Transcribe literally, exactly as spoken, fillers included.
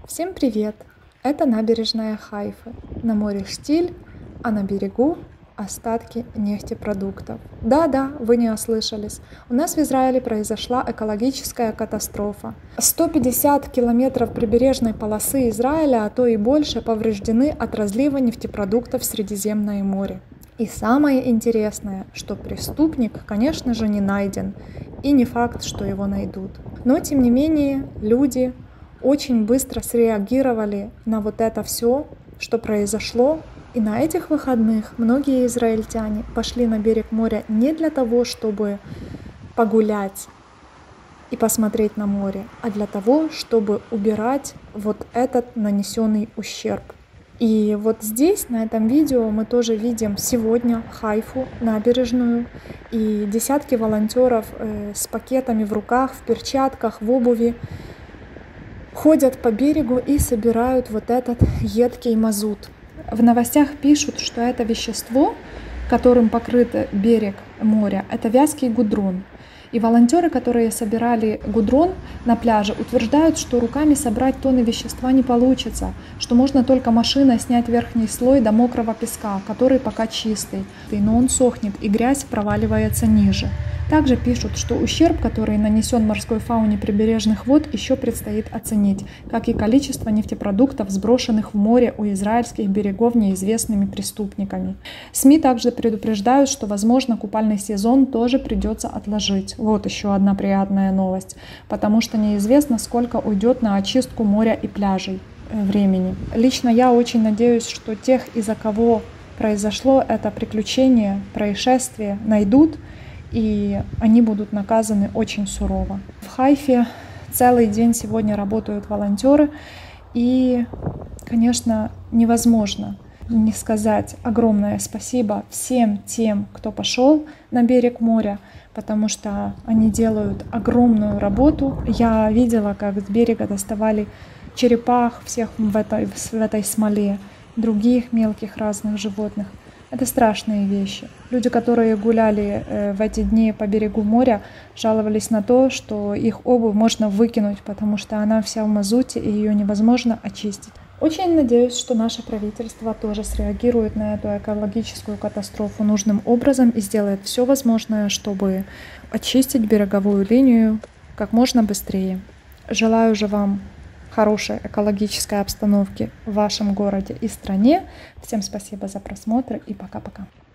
Всем привет! Это набережная Хайфы. На море штиль, а на берегу остатки нефтепродуктов. Да-да, вы не ослышались. У нас в Израиле произошла экологическая катастрофа. сто пятьдесят километров прибережной полосы Израиля, а то и больше, повреждены от разлива нефтепродуктов в Средиземное море. И самое интересное, что преступник, конечно же, не найден, и не факт, что его найдут. Но, тем не менее, люди очень быстро среагировали на вот это все, что произошло. И на этих выходных многие израильтяне пошли на берег моря не для того, чтобы погулять и посмотреть на море, а для того, чтобы убирать вот этот нанесенный ущерб. И вот здесь, на этом видео, мы тоже видим сегодня Хайфу, набережную, и десятки волонтеров э, с пакетами в руках, в перчатках, в обуви ходят по берегу и собирают вот этот едкий мазут. В новостях пишут, что это вещество, которым покрыт берег моря, это вязкий гудрон. И волонтеры, которые собирали гудрон на пляже, утверждают, что руками собрать тонны вещества не получится, что можно только машиной снять верхний слой до мокрого песка, который пока чистый, но он сохнет и грязь проваливается ниже. Также пишут, что ущерб, который нанесен морской фауне прибережных вод, еще предстоит оценить, как и количество нефтепродуктов, сброшенных в море у израильских берегов неизвестными преступниками. СМИ также предупреждают, что, возможно, купальный сезон тоже придется отложить. Вот еще одна приятная новость, потому что неизвестно, сколько уйдет на очистку моря и пляжей времени. Лично я очень надеюсь, что тех, из-за кого произошло это приключение, происшествие, найдут, и они будут наказаны очень сурово. В Хайфе целый день сегодня работают волонтеры, и, конечно, невозможно не сказать огромное спасибо всем тем, кто пошел на берег моря, потому что они делают огромную работу. Я видела, как с берега доставали черепах всех в этой, в этой смоле, других мелких разных животных. Это страшные вещи. Люди, которые гуляли э, в эти дни по берегу моря, жаловались на то, что их обувь можно выкинуть, потому что она вся в мазуте и ее невозможно очистить. Очень надеюсь, что наше правительство тоже среагирует на эту экологическую катастрофу нужным образом и сделает все возможное, чтобы очистить береговую линию как можно быстрее. Желаю же вам хорошей экологической обстановки в вашем городе и стране. Всем спасибо за просмотр и пока-пока.